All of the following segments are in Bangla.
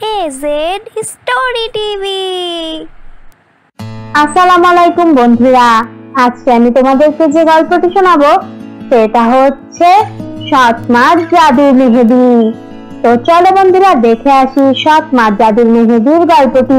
AZ Story TV। আসসালামু আলাইকুম বন্ধুরা, আজকে আমি তোমাদেরকে যে গল্পটি শোনাবো সেটা হচ্ছে সৎ মার জাদুর মেহেদি। তো চলো বন্ধুরা দেখে আসি সৎ মার জাদুর মেহেদির গল্পটি।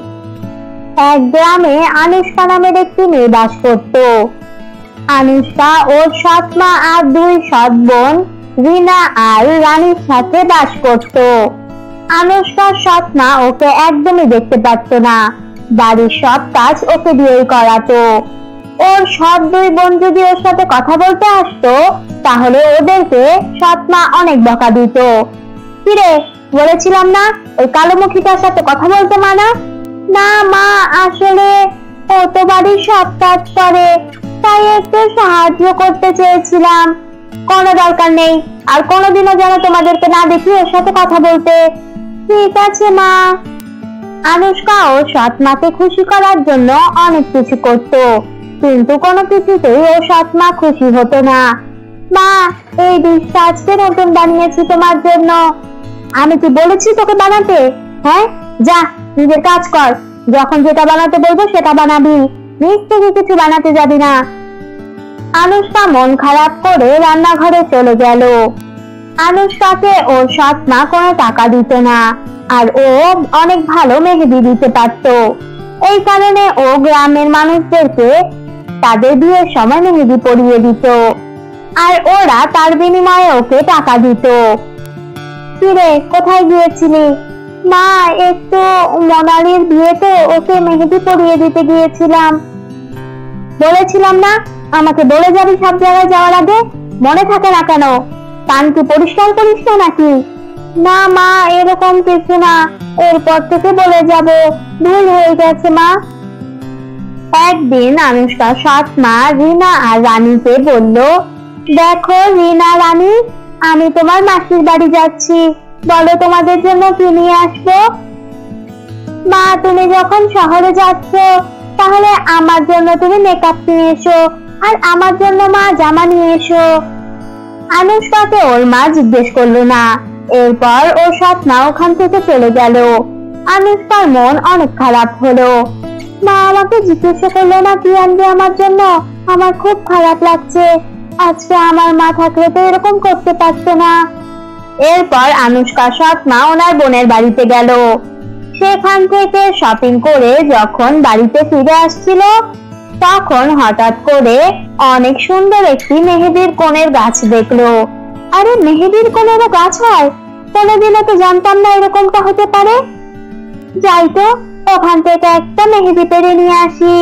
এক গ্রামে আনুষ্কা নামের একটি মেয়ে বাস করত। আনুষ্কা ওর সৎ মা আর দুই সৎ বোন রিনা আর রানীর সাথে বাস করত। আনুষ্কার সৎ মা ওকে একদমই দেখতে পারতো না, বাড়ির সব কাজ ওকে দিয়েই করাতো। ওর সৎ দুই বোন যদি ওর সাথে কথা বলতে আসতো তাহলে ওদেরকে সৎ মা অনেক বকা দিত। কিরে, বলেছিলাম না ওই কালো মুখীটার সাথে কথা বলতে মানা? না মা, আসলে ও তো বাড়ির সব কাজ করে, তাই একটু সাহায্য করতে চেয়েছিলাম। কোনো দরকার নেই, আর কোনোদিনও যেন তোমাদেরকে না দেখি ওর সাথে কথা বলতে। ঠিক আছে মা। আনুষ্কা ও সৎ মাকে খুশি করার জন্য অনেক কিছু করত, কিন্তু কোনো কিছুতেই ও সৎ মা খুশি হতো না। মা, এই ডিশটা আজকে নতুন বানিয়েছি তোমার জন্য। আমি কি বলেছি তোকে বানাতে? হ্যাঁ, যা নিজের কাজ কর, যখন যেটা বানাতে বলবো সেটা বানাবি, নিজ থেকে কিছু বানাতে যাবি না। আনুষ্কা মন খারাপ করে রান্নাঘরে চলে গেল। আনুষ্কাকে ওর সৎ মা কোনো টাকা দিত না, আর ও অনেক ভালো মেহেদি দিতে পারত। এই কারণে ও গ্রামের মানুষদেরকে তাদের বিয়ের সময় মেহেদি পরিয়ে দিত, আর ওরা তার বিনিময়ে ওকে টাকা দিত। কিরে, কোথায় গিয়েছিলি? মা, একটু মোনালির বিয়েতে ওকে মেহেদি পরিয়ে দিতে গিয়েছিলাম। বলেছিলাম না আমাকে বলে যাবি সব জায়গায় যাওয়ার আগে? মনে থাকে না কেন? কান কি পরিষ্কার করিস না নাকি? না মা, এরকম কিছু না, এরপর থেকে বলে যাব, ভুল হয়ে গেছে মা। একদিন আনুষ্কার সৎ মা রিনা আর রানীকে বলল, দেখো রিনা, রানী, আমি তোমার মাসির বাড়ি যাচ্ছি, বলো তোমাদের জন্য কি নিয়ে আসবো? মা, তুমি যখন শহরে যাচ্ছ তাহলে আমার জন্য তুমি মেকআপ নিয়ে এসো, আর আমার জন্য মা জামা নিয়ে এসো। আনুষ্কাকে ওর মা জিজ্ঞেস করলো না। এরপর ওর সৎ মা ওখান থেকে চলে গেল। আনুষ্কার মন অনেক খারাপ হলো। মা আমাকে জিজ্ঞেস করলো না কি আনবে আমার জন্য, আমার খুব খারাপ লাগছে। আজকে আমার মা থাকলে তো এরকম করতে পারতো না। এরপর আনুষ্কার সৎ মা ওনার বোনের বাড়িতে গেল। সেখান থেকে শপিং করে যখন বাড়িতে ফিরে আসছিল তখন হঠাৎ করে অনেক সুন্দর একটি মেহেদির কোণের গাছ দেখলো। আরে, মেহেদির কোণেরও গাছ হয়? কোনোদিনও তো জানতাম না এরকমটা হতে পারে। যাই তো, ওখান থেকে একটা মেহেদি পেরে নিয়ে আসি।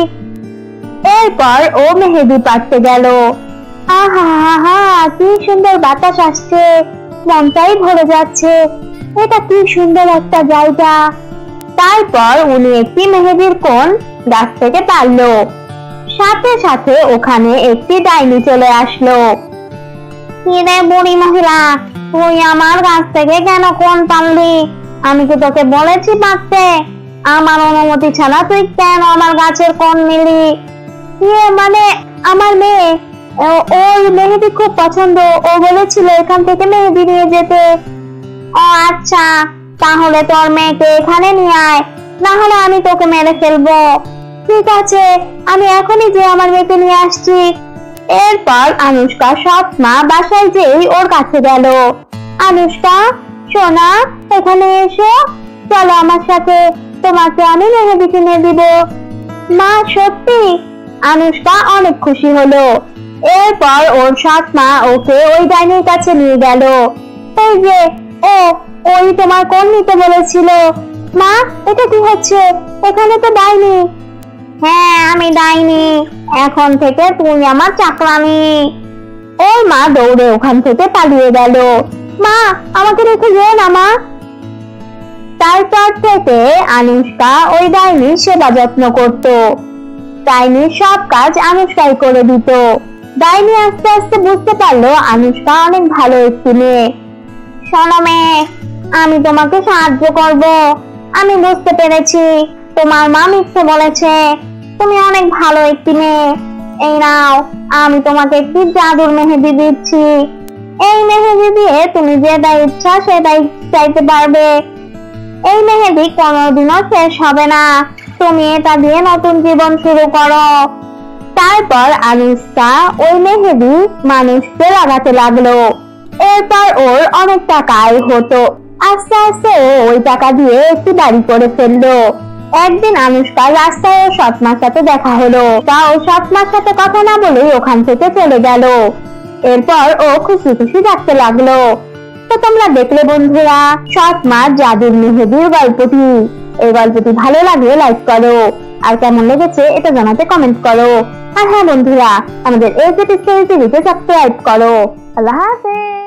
এরপর ও মেহেদি পাড়তে গেল। আহা হা হা, কি সুন্দর বাতাস আসছে, মনটাই ভরে যাচ্ছে। এটা কি সুন্দর একটা জায়গা। তারপর উনি একটি মেহেদির কোণ গাছ থেকে পারলো। সাথে সাথে ওখানে একটি ডাইনি চলে আসলো। কিরে বুড়ি মহিলা, তুই আমার গাছ থেকে কেন কোণ পারলি? আমি কি তোকে বলেছি পারতে? আমার অনুমতি ছাড়া তুই কেন আমার গাছের কোণ নিলি? মানে আমার মেয়ে, ওর মেহেদি খুব পছন্দ, ও বলেছিল এখান থেকে মেহেদি নিয়ে যেতে। ও আচ্ছা, তাহলে তোর মেয়েকে এখানে নিয়ে আয়, না হলে আমি তোকে মেরে ফেলবো। ঠিক আছে, আমি এখনই যে আমার মেয়েকে নিয়ে আসছি। এরপর আনুষ্কা সৎ মা বাসায় যেই ওর কাছে গেল। আনুষ্কা, সোনা, এখানে এসো, চলো আমার সাথে, তোমাকে আমি মেহেদি কিনে দিব। মা, সত্যি? আনুষ্কা অনেক খুশি হলো। এরপর ওর সৎ মা ওকে ওই ডাইনির কাছে নিয়ে গেল। এই যে, ওই তোমার কোণ নিতে বলেছিল। মা, এটা কি হচ্ছে? এখানে তো ডাইনি। হ্যাঁ, আমি ডাইনি, এখন থেকে তুই আমার চাকরানি। ওর মা দৌড়ে ওখান থেকে পালিয়ে গেল। মা, আমাকে রেখে যেও না মা। তারপর থেকে আনুষ্কা ওই ডাইনির সেবা যত্ন করত। ডাইনির সব কাজ আনুষ্কাই করে দিত। ডাইনি আস্তে আস্তে বুঝতে পারলো আনুষ্কা অনেক ভালো একটি মেয়ে। শোনো মেয়ে, আমি তোমাকে সাহায্য করব। আমি বুঝতে পেরেছি তোমার মা মিথ্যে বলেছে, তুমি অনেক ভালো একটি মেয়ে। এই নাও, আমি তোমাকে একটি জাদুর মেহেদি দিচ্ছি। এই মেহেদি দিয়ে তুমি যেটা ইচ্ছা সেটাই চাইতে পারবে। এই মেহেদি কোনোদিনও শেষ হবে না, তুমি এটা দিয়ে নতুন জীবন শুরু করো। তারপর আনুষ্কা ওই মেহেদি মানুষকে লাগাতে লাগলো। এরপর ওর অনেক টাকা আয় হতো। আস্তে আস্তে ও ওই টাকা দিয়ে একটি বাড়ি করে ফেললো। একদিন আনুষ্কা রাস্তায় ওর সৎমার সাথে দেখা হলো। তা ও সৎমার সাথে কথা না বলে ওখান থেকে চলে গেল। এরপর ও খুশি খুশি থাকতে লাগলো। তো তোমরা দেখলে বন্ধুরা সৎমা জাদুর মেহেদির গল্পটি। এই গল্পটি ভালো লাগলে লাইক করো, আর কেমন লেগেছে এটা জানাতে কমেন্ট করো। আর হ্যাঁ বন্ধুরা, আমাদের এই স্টোরি টিভিতে সাবস্ক্রাইব করো। আল্লাহ হাফেজ।